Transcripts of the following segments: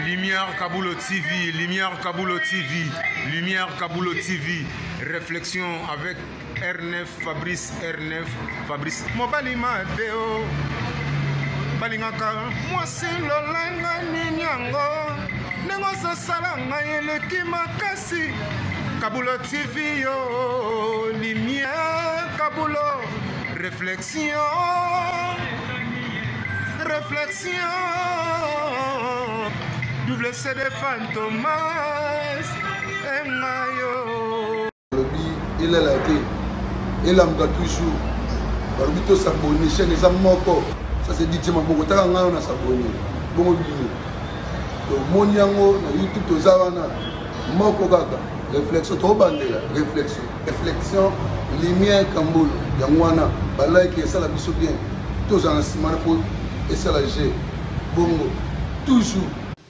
Lumière Kaboulo TV, Lumière Kaboulo TV, Lumière Kaboulo TV. Réflexion avec R9, Fabrice R9, Fabrice. Mobali Mateo, Balingaka, moi c'est l'olanga ninyango, nengosa salanga eleki makasi. Kaboulo TV yo, Lumière Kaboulo, réflexion. Réflexion, double CD Fantomas, Mayo. Il est là, il a toujours. Barbito s'abonne, chaîne les amoko. Ça c'est dit, tu m'as beaucoup de temps à s'abonner. Bon, donc, mon yango, na YouTube, tous avana, moko gaga. Réflexion, trop bandela. Réflexion, réflexion, lumière Kamboul, Yangwana, balai qui est ça la biso bien. Tous en ciment pour. Et c'est la G. Bongo. Toujours.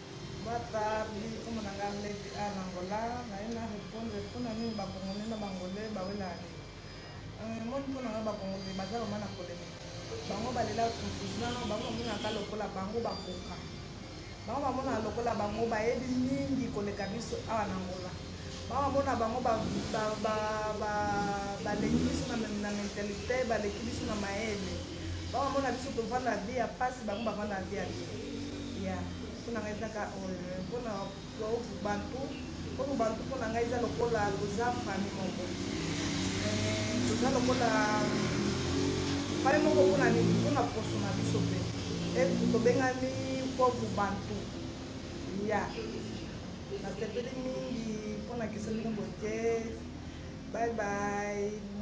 Bon, mon avis, on va la vie à passer, on va la vie à vie. Ya, on a un cas, on a bantu, on bantu, on a un gars le col à l'osa famille mon bon. Tout ça le col à pas mon bon ami, on a posé ma vie sauvé. Et tout bien ami pour vous bantu. Ya, la tête de mini, on a que c'est le bon. Bye bye.